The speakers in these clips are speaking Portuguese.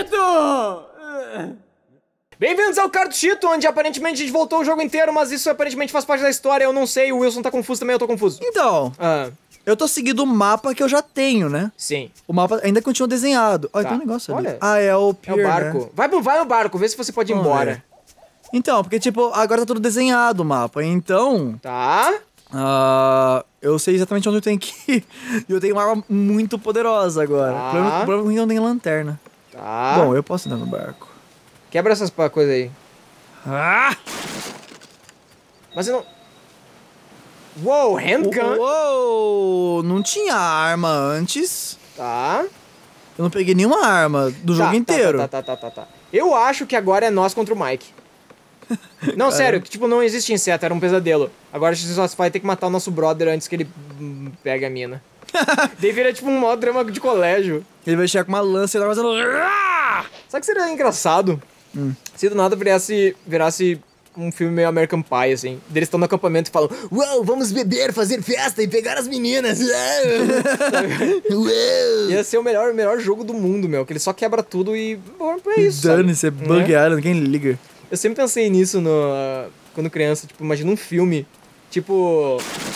Cartuchito! Bem-vindos ao Cartuchito, onde aparentemente a gente voltou o jogo inteiro, mas isso aparentemente faz parte da história, eu não sei, o Wilson tá confuso também, eu tô confuso. Então, eu tô seguindo o mapa que eu já tenho, né? Sim. O mapa ainda continua desenhado. Olha, tem um negócio ali. Ah, é o pier, é o barco. Né? Vai no barco, vê se você pode ir embora. Então, porque, tipo, agora tá tudo desenhado o mapa, então... Tá. Eu sei exatamente onde eu tenho que ir. E eu tenho uma arma muito poderosa agora. O problema é que não tem lanterna. Tá. Bom, eu posso andar no barco. Quebra essas coisas aí. Mas eu não... Uou, handgun. Uou, não tinha arma antes. Tá. Eu não peguei nenhuma arma do jogo inteiro. Tá. Eu acho que agora é nós contra o Mike. Não, sério, que tipo, não existe inseto, era um pesadelo. Agora a gente só vai ter que matar o nosso brother antes que ele pegue a mina. Daí vira tipo um maior drama de colégio. Ele vai chegar com uma lança e ele vai fazendo... Sabe que seria engraçado? Se do nada virasse um filme meio American Pie, assim. Eles estão no acampamento e falam: uau, vamos beber, fazer festa e pegar as meninas. Ia ser o melhor jogo do mundo, meu. Que ele só quebra tudo e... Bom, é isso. Dane-se, é bugueado, ninguém liga. Eu sempre pensei nisso quando criança. Tipo, imagina um filme. Tipo...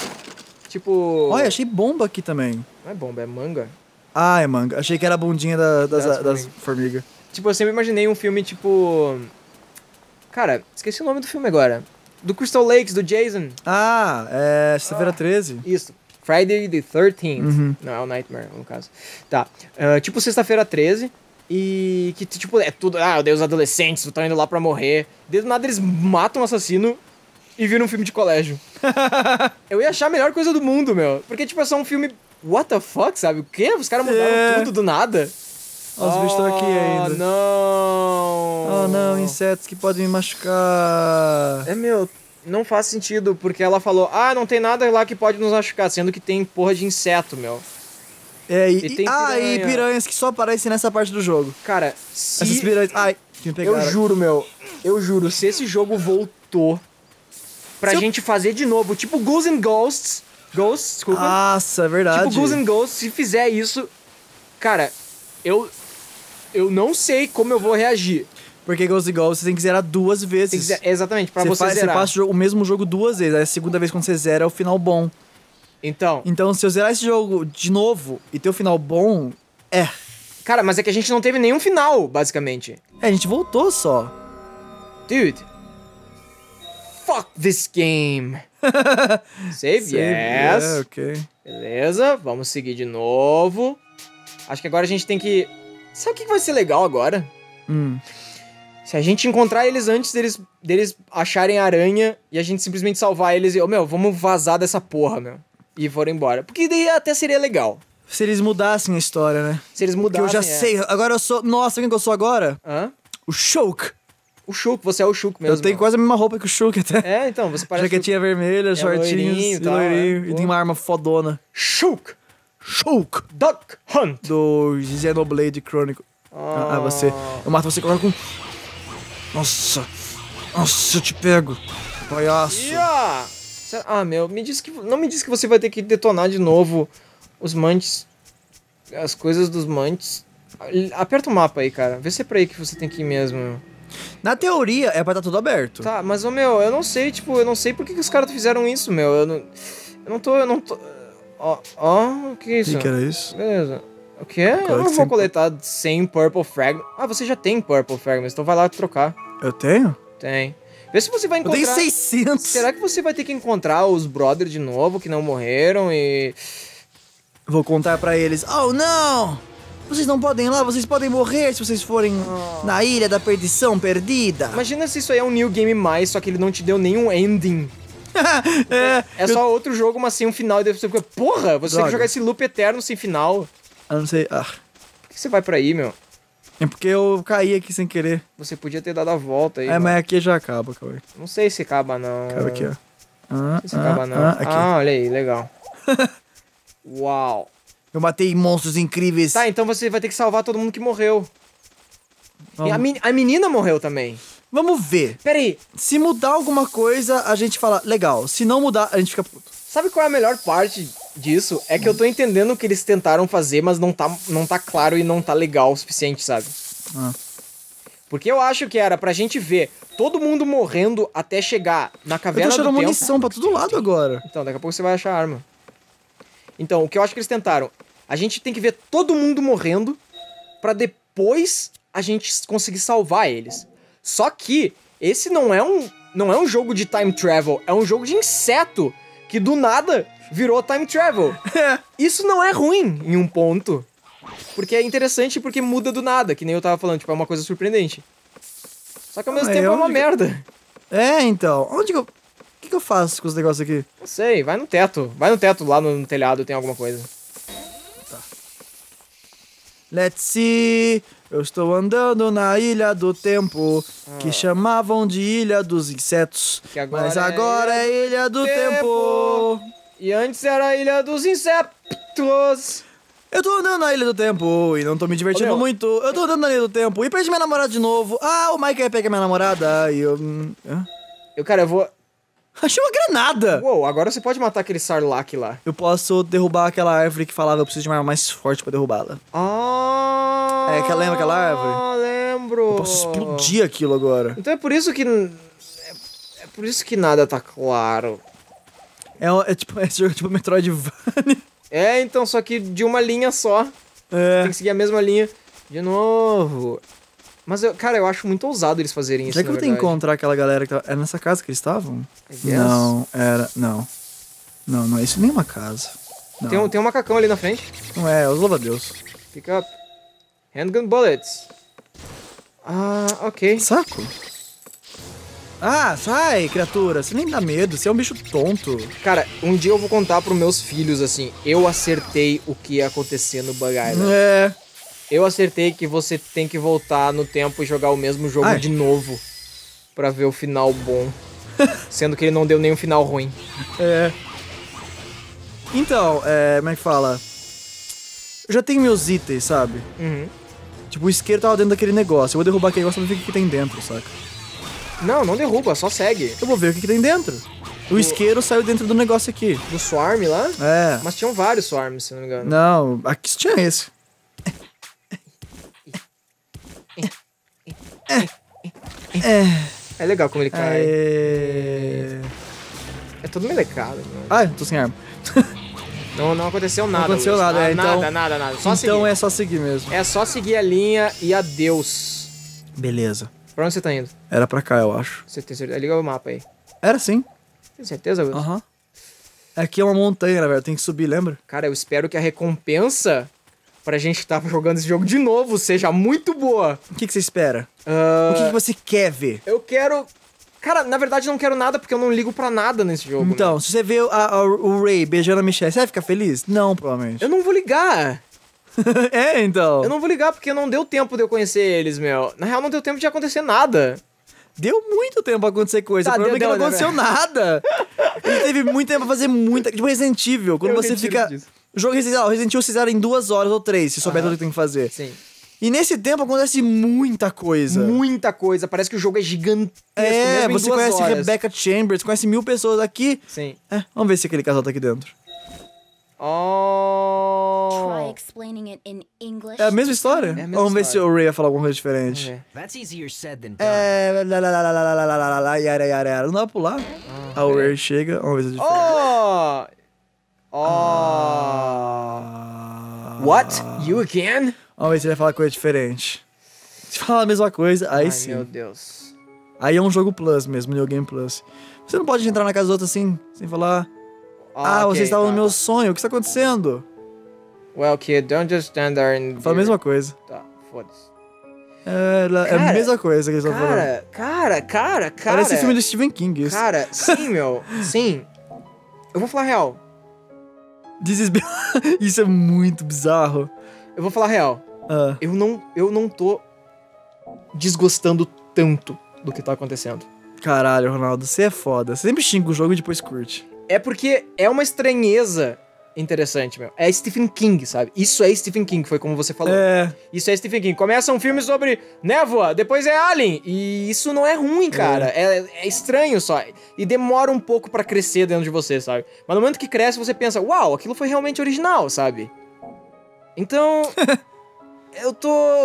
Olha, achei bomba aqui também. Não é bomba, é manga. Ah, é manga. Achei que era a bundinha das formigas. Tipo, eu sempre imaginei um filme tipo... Cara, esqueci o nome do filme agora. Do Crystal Lakes, do Jason. Ah, é Sexta-feira 13. Isso. Friday the 13th. Não, é o Nightmare, no caso. Tá. Tipo Sexta-feira 13. E que, tipo, é tudo... Ah, os adolescentes estão indo lá pra morrer. De nada eles matam o assassino e viram um filme de colégio. Eu ia achar a melhor coisa do mundo, meu. Porque, tipo, é só um filme... What the fuck, sabe? O quê? Os caras mudaram tudo do nada. Ó, os bichos estão aqui ainda. Não. Oh, não, insetos que podem me machucar. Meu, não faz sentido, porque ela falou, não tem nada lá que pode nos machucar, sendo que tem porra de inseto, meu. E tem piranha. E piranhas que só aparecem nessa parte do jogo. Cara, essas piranhas... Ai, me pegaram. Eu juro, se esse jogo voltou pra gente fazer de novo, tipo Ghouls and Ghosts, desculpa. Nossa, é verdade. Tipo Ghouls and Ghosts, se fizer isso, cara, eu não sei como eu vou reagir. Porque Ghosts and Ghosts você tem que zerar 2 vezes. Exatamente, pra você zerar. Você passa o mesmo jogo 2 vezes, aí a segunda vez quando você zera é o final bom. Então, se eu zerar esse jogo de novo e ter o final bom, Cara, mas é que a gente não teve nenhum final, basicamente. A gente voltou só. Dude. Fuck this game. Save, yes. Ok. Beleza, vamos seguir de novo. Acho que agora a gente tem que... Sabe o que vai ser legal agora? Se a gente encontrar eles antes deles acharem a aranha e a gente simplesmente salvar eles e... vamos vazar dessa porra, meu. E foram embora. Porque daí até seria legal. Se eles mudassem a história, né? Se eles mudassem, porque eu já sei. Agora eu sou... Nossa, quem que eu sou agora? O Shulk. O Shulk, você é o Shulk mesmo. Eu tenho quase a mesma roupa que o Shulk até. Então, você parece... Jaquetinha vermelha, shortinhos, loirinho. E tem uma arma fodona. Shulk. Duck Hunt. Do Xenoblade Chronicle. Você. Eu mato você agora com... Nossa, eu te pego. Palhaço. Meu, não me diz que você vai ter que detonar de novo os mantis. As coisas dos mantis. Aperta o mapa aí, cara. Vê se é pra aí que você tem que ir mesmo. Na teoria, é pra estar tudo aberto. Tá, mas, eu não sei, eu não sei por que os caras fizeram isso, meu. Eu não tô... o que é isso? O que era isso? Beleza. O quê? Eu não vou coletar 100 Purple Fragments. Você já tem Purple Fragments, então vai lá trocar. Eu tenho? Tem. Vê se você vai encontrar... Eu tenho 600. Será que você vai ter que encontrar os brothers de novo, que não morreram e... Vou contar pra eles. Oh, não! Vocês não podem ir lá, vocês podem morrer se vocês forem na Ilha da Perdição Perdida. Imagina se isso aí é um New Game Mais, só que ele não te deu nenhum ending. É só outro jogo, mas sem um final. E daí você fica, porra, você tem que jogar esse loop eterno sem final. Eu não sei. Por que você vai pra aí, meu? É porque eu caí aqui sem querer. Você podia ter dado a volta aí. Mas aqui já acaba, Cauê. Não sei se acaba, não. Acaba aqui, ó. Não sei se acaba, não. Aqui. Olha aí, legal. Uau. Eu matei monstros incríveis. Tá, então você vai ter que salvar todo mundo que morreu. E a menina morreu também. Vamos ver. Pera aí. Se mudar alguma coisa, a gente fala, legal. Se não mudar, a gente fica puto. Sabe qual é a melhor parte disso? É que eu tô entendendo o que eles tentaram fazer, mas não tá claro e não tá legal o suficiente, sabe? Ah. Porque eu acho que era pra gente ver todo mundo morrendo até chegar na Eu tô caverna do achando tempo. munição pra todo lado agora. Então, daqui a pouco você vai achar arma. Então, o que eu acho que eles tentaram? A gente tem que ver todo mundo morrendo pra depois a gente conseguir salvar eles. Só que esse não é um jogo de time travel, é um jogo de inseto que do nada virou time travel. Isso não é ruim em um ponto. Porque é interessante porque muda do nada, que nem eu tava falando, tipo, é uma coisa surpreendente. Só que ao mesmo tempo é uma merda. É, então. Onde que eu... O que eu faço com os negócios aqui? Não sei, vai no teto. Vai no teto, lá no telhado tem alguma coisa. Tá. Let's see. Eu estou andando na Ilha do Tempo, que chamavam de Ilha dos Insetos. Mas agora é Ilha do Tempo. E antes era a Ilha dos Insetos. Eu tô andando na Ilha do Tempo e não tô me divertindo muito. Eu tô andando na Ilha do Tempo e perdi minha namorada de novo. Ah, o Mike pega minha namorada e eu... Cara, eu vou... Achei uma granada! Uou, agora você pode matar aquele Sarlacc lá. Eu posso derrubar aquela árvore que falava eu preciso de uma arma mais forte pra derrubá-la. Ah! É, lembra aquela árvore? Ah, lembro! Eu posso explodir aquilo agora. Então é por isso que... É por isso que nada tá claro. Esse jogo é tipo Metroidvania. É, então, só que de uma linha só. É. Tem que seguir a mesma linha de novo. Mas, cara, eu acho muito ousado eles fazerem isso, Será que eu vou ter que encontrar aquela galera que tava... É nessa casa que eles estavam? Não, era... Não. Não é isso nem uma casa. Não. Tem um macacão ali na frente. Não é, os louva-a-Deus. Pick up. Handgun bullets. Ah, ok. Saco. Ah, sai, criatura. Você nem dá medo, você é um bicho tonto. Cara, um dia eu vou contar pros meus filhos, assim, eu acertei o que ia acontecer no Bug Island. É. Eu acertei que você tem que voltar no tempo e jogar o mesmo jogo de novo pra ver o final bom. Sendo que ele não deu nenhum final ruim. É. Então, como é que fala? Eu já tenho meus itens, sabe? Uhum. Tipo, o isqueiro tava dentro daquele negócio. Eu vou derrubar aquele negócio pra ver o que tem dentro, saca? Não derruba, só segue. Eu vou ver o que tem dentro. O isqueiro saiu dentro do negócio aqui. Do Swarm lá? É. Mas tinham vários Swarms, se não me engano. Não, aqui tinha esse. É legal como ele cai. É todo melecado. Ai, tô sem arma. Não aconteceu nada. Não aconteceu nada, então... Nada. Só então seguir. é só seguir mesmo. É só seguir a linha e adeus. Beleza. Pra onde você tá indo? Era pra cá, eu acho. Você tem certeza? Liga o mapa aí. Era sim. Tem certeza, Wilson? Aham. Aqui é uma montanha, na verdade. Tem que subir, lembra? Cara, eu espero que a recompensa pra gente estar jogando esse jogo de novo seja muito boa. O que você espera? O que você quer ver? Eu quero... Cara, na verdade não quero nada porque eu não ligo pra nada nesse jogo. Então, né? se você vê o Ray beijando a Michelle, você vai ficar feliz? Não, provavelmente. Eu não vou ligar. É, então. Eu não vou ligar porque não deu tempo de eu conhecer eles, meu. Na real, não deu tempo de acontecer nada. Deu muito tempo pra acontecer coisa. Tá, o problema é que não deu, aconteceu nada. Ele teve muito tempo pra fazer muita... Tipo Resident Evil, quando você fica... O jogo Resident Evil fizeram em 2 horas ou 3, se souber tudo que tem que fazer. Sim. E nesse tempo acontece muita coisa. Muita coisa. Parece que o jogo é gigantesco. É, mesmo em você 2 conhece horas. Rebecca Chambers, conhece 1000 pessoas aqui. Sim. Vamos ver se aquele casal tá aqui dentro. Try explaining it in English. É a mesma história? É a mesma Vamos ver se história. o Ray vai falar alguma coisa diferente. That's easier said than done. Não dá pra pular. O Ray chega, vamos ver se é diferente. What? You again? Vamos ver se ele vai falar coisa diferente. Se falar a mesma coisa, aí Ai, sim. meu Deus. Aí é um jogo plus mesmo, New Game Plus. Você não pode entrar na casa dos outros assim, sem falar... ok, você estava tá, no meu tá. sonho, o que está acontecendo? Well, kid, don't just stand there and... Fala a mesma coisa. Tá, foda-se. É a Cara, mesma coisa que eles estão falando. Cara... Parece filme do Stephen King, isso. Cara, sim, meu. Sim. Eu vou falar real. Isso é muito bizarro. Eu vou falar real. Ah. Eu não tô desgostando tanto do que tá acontecendo. Caralho, Ronaldo, você é foda. Você sempre xinga o jogo e depois curte. É porque é uma estranheza interessante, meu. É Stephen King, sabe? Isso é Stephen King, foi como você falou. Isso é Stephen King. Começa um filme sobre névoa, depois é Alien. E isso não é ruim, cara. É estranho só. E demora um pouco pra crescer dentro de você, sabe? Mas no momento que cresce, você pensa, uau, aquilo foi realmente original, sabe? Então... eu tô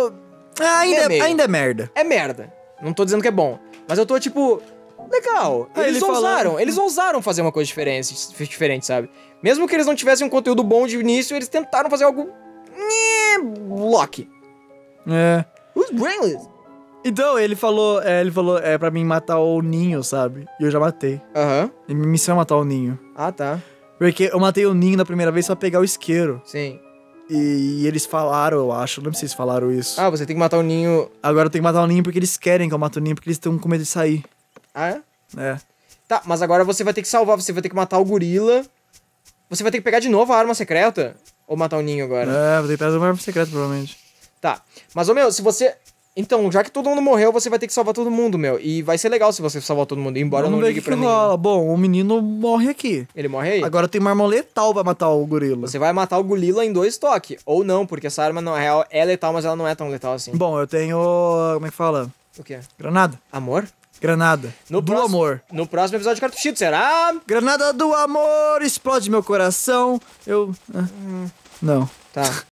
Ainda é merda. É merda. Não tô dizendo que é bom. Mas eu tô tipo... Legal. Eles ousaram fazer uma coisa diferente, sabe? Mesmo que eles não tivessem um conteúdo bom de início, eles tentaram fazer algo... Loki. É. Who's brainless? Então, ele falou pra mim matar o ninho, sabe? E eu já matei. Aham. E minha missão é matar o ninho. Ah, tá. Porque eu matei o ninho na primeira vez pra pegar o isqueiro. Sim. E eles falaram, eu acho. Não sei se eles falaram isso. Ah, você tem que matar o ninho... Agora eu tenho que matar o ninho porque eles querem que eu mate o ninho, porque eles estão com medo de sair. Ah, é? É. Tá, mas agora você vai ter que salvar, você vai ter que matar o gorila. Você vai ter que pegar de novo a arma secreta? Ou matar o ninho agora? É, vou ter que pegar uma arma secreta, provavelmente. Tá. Mas, ô, meu, se você... Então, já que todo mundo morreu, você vai ter que salvar todo mundo, meu. E vai ser legal se você salvar todo mundo, embora eu não ligue pra ninguém. Bom, o menino morre aqui. Ele morre aí? Agora tem uma arma letal pra matar o gorila. Você vai matar o gorila em 2 toques. Ou não, porque essa arma, na real, é letal, mas ela não é tão letal assim. Bom, eu tenho... Como é que fala? O quê? Granada. Amor? Granada. Amor. No próximo episódio de Cartuchito, será? Granada do amor, explode meu coração. Não. Tá.